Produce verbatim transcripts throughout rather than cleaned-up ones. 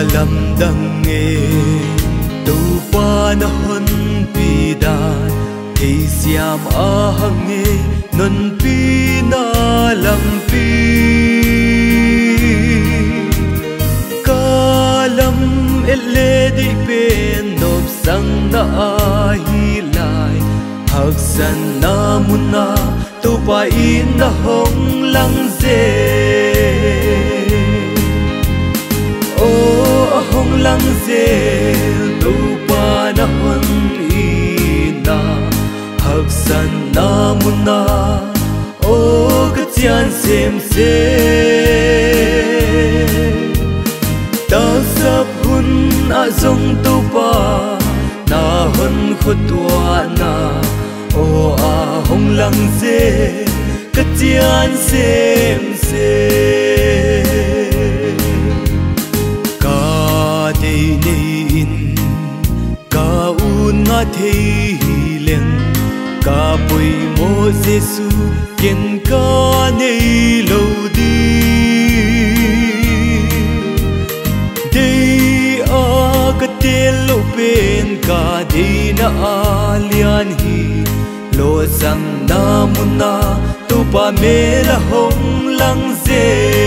lam dang nghe tu pa na hon pi dan ei siam a hang nghe non pi na lam pi ka lam ele di pen nop sang na hi lai hak san na mun na tu pa in na hong lang ze o hong lang ze tu pa na hon ina hak san na mun na o ka chian sem se ta sap hun a zong tu pa na hon khotwa na o a hong lang ze ka chian sem se ka de nei in ka un nga thei leng ka poi mo Giêsu ken ka nei lo di dei a ka tel lo pen ka dei na alian hi lo sang na mun na tu pa me la hong lang ze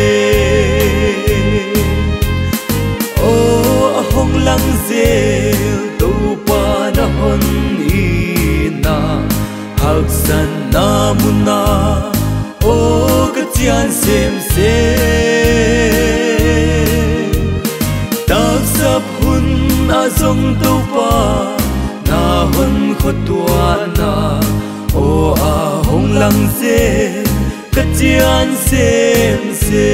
o hong lang ze tu pa na hon ina hak san na mun na o ka chian sem se tak sap hun a zong tu pa na hon khotwa na o a hong lang ze ka chian sem se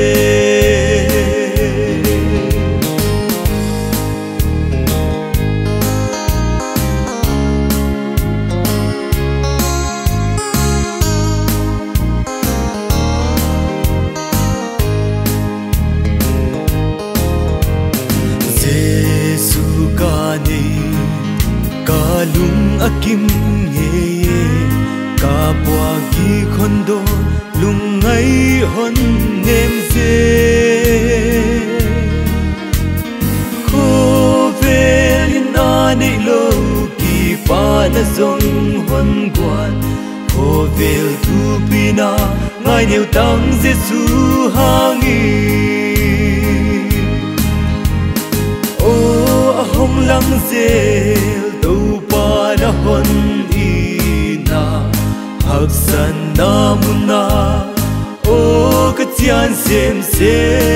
kalung akim nge ka bua gi khondo lungai hon nem ze ko velin ani lo ki pa na zong hon guan ko vel tu pina ngai neu tang Giêsu hangi o hong lang ze tu pa na hon ina hak san na mun na o ka chian sem se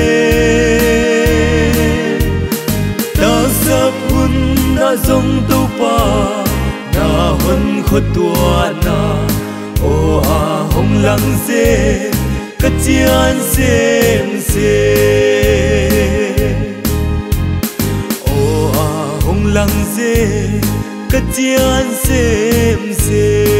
ta sap hun na zong tu pa na hon khotwa na o a hong lang ze ka chian sem se lang ze ka chian sem se